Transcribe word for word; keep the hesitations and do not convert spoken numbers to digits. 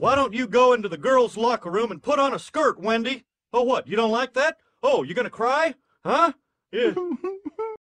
Why don't you go into the girls' locker room and put on a skirt, Wendy? Oh, what, you don't like that? Oh, you gonna cry? Huh? Yeah.